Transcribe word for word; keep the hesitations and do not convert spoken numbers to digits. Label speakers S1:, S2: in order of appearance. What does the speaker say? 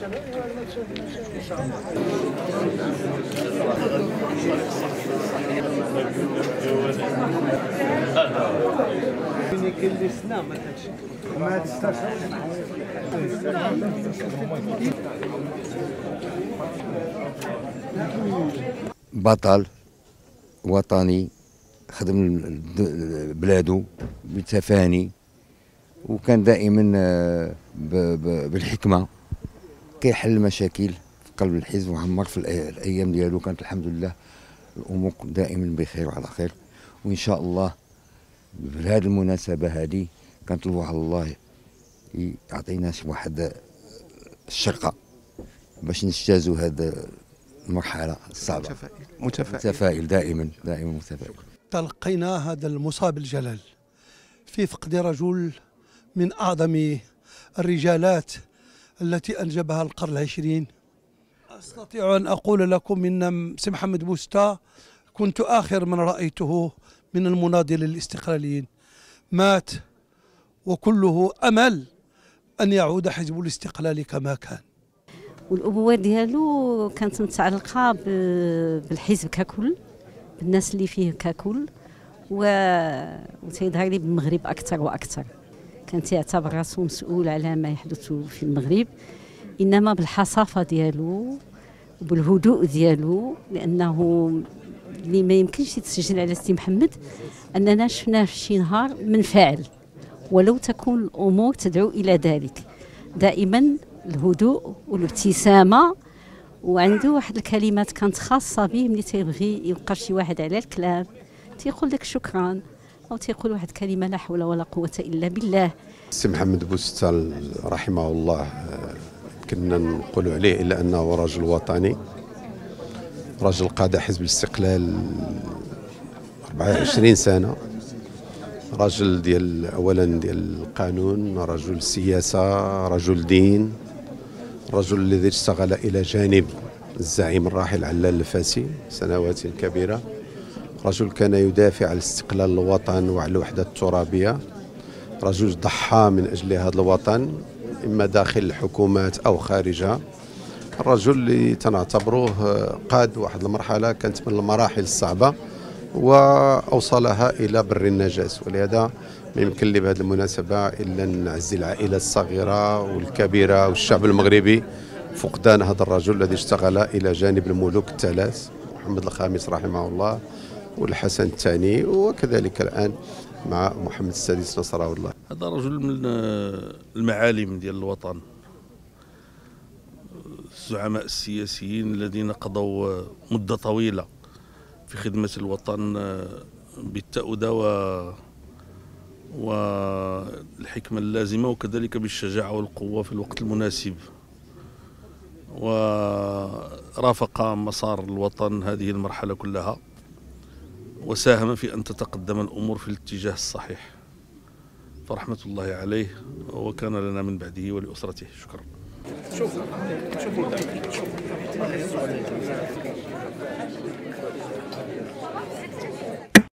S1: بطل وطني خدم بلاده بتفاني، وكان دائما بالحكمه كيحل المشاكل في قلب الحزب وعمر في الايام ديالو. كانت الحمد لله الامور دائما بخير وعلى خير، وان شاء الله بهذه المناسبه هذه كنطلبوا على الله يعطينا شي واحد الشرقه باش نجتازوا هذه المرحله الصعبه. متفائل متفائل دائما دائما متفائل.
S2: تلقينا هذا المصاب الجلل في فقد رجل من اعظم الرجالات التي انجبها القرن العشرين. استطيع ان اقول لكم ان سي محمد بوستا كنت اخر من رايته من المناضلين الاستقلاليين. مات وكله امل ان يعود حزب الاستقلال كما كان.
S3: والابوه ديالو كانت متعلقه بالحزب ككل، بالناس اللي فيه ككل، وتيظهر لي بالمغرب اكثر واكثر. كان يعتبر راسه مسؤول على ما يحدث في المغرب، انما بالحصافه ديالو وبالهدوء ديالو، لانه اللي ما يمكنش يتسجل على سي محمد اننا شفناه في شي نهار منفعل، ولو تكون الامور تدعو الى ذلك. دائما الهدوء والابتسامه، وعنده واحد الكلمات كانت خاصه به ملي تيبغي يوقف شي واحد على الكلام تيقول لك شكرا، او تيقول واحد كلمه لا حول ولا قوه الا بالله.
S4: سي محمد بوستا رحمه الله كنا نقولوا عليه الا انه رجل وطني، رجل قاد حزب الاستقلال أربعة وعشرين سنه، رجل ديال اولا ديال القانون، رجل سياسه، رجل دين، رجل الذي اشتغل الى جانب الزعيم الراحل علال الفاسي سنوات كبيره، رجل كان يدافع عن استقلال الوطن وعلى الوحده الترابيه، رجل ضحى من اجل هذا الوطن اما داخل الحكومات او خارجها، الرجل اللي تنعتبروه قاد واحد المرحله كانت من المراحل الصعبه واوصلها الى بر النجاة. ولهذا ما يمكن لي بهذه المناسبه الا نعزي العائله الصغيره والكبيره والشعب المغربي فقدان هذا الرجل الذي اشتغل الى جانب الملوك الثلاث، محمد الخامس رحمه الله والحسن الثاني، وكذلك الان مع محمد السادس نصره الله.
S5: هذا رجل من المعالم ديال الوطن، الزعماء السياسيين الذين قضوا مده طويله في خدمه الوطن بالتأودة والحكمه اللازمه، وكذلك بالشجاعه والقوه في الوقت المناسب، ورافق مسار الوطن هذه المرحله كلها، وساهم في أن تتقدم الأمور في الاتجاه الصحيح، فرحمة الله عليه وكان لنا من بعده ولأسرته. شكرا. شكرا. شكرا.